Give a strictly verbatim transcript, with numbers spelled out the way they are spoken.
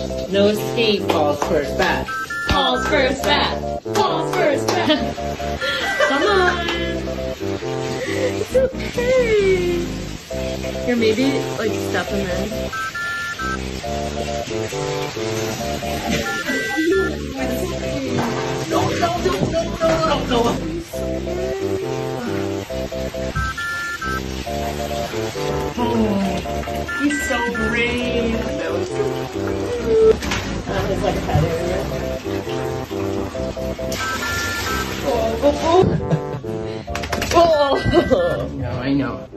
No escape. Falls first bath. Falls first bath. Falls first bath. Come on. It's okay. Here, maybe like step him in. No, no, no, no, no, no, no. Oh, he's so brave. That was so cute. Um, his like head area. Oh, oh, oh. Oh. No, I know.